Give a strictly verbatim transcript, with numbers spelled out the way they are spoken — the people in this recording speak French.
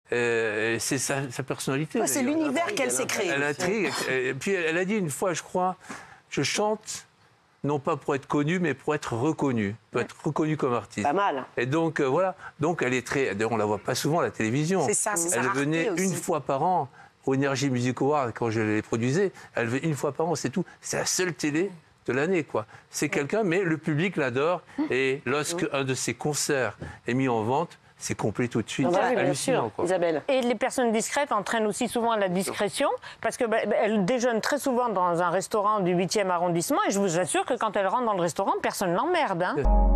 Euh, c'est sa, sa personnalité. Ouais, c'est l'univers qu'elle s'est créé. Elle intrigue. Et puis elle a dit une fois, je crois, je chante non pas pour être connue, mais pour être reconnue, pour être reconnue comme artiste. Pas mal. Et donc euh, voilà, donc elle est très. D'ailleurs, on la voit pas souvent à la télévision. C'est ça, c'est ça. Elle venait une fois par an au Energy Music Award quand je les produisais. Elle venait une fois par an, c'est tout. C'est la seule télé de l'année, quoi. C'est quelqu'un, mais le public l'adore. Et lorsque un de ses concerts est mis en vente, c'est complet tout de suite. Ah, c'est bien hallucinant, sûr, quoi. Isabelle. Et les personnes discrètes entraînent aussi souvent à la discrétion, parce qu'elle bah, elle déjeune très souvent dans un restaurant du huitième arrondissement, et je vous assure que quand elle rentre dans le restaurant, personne ne l'emmerde. Hein.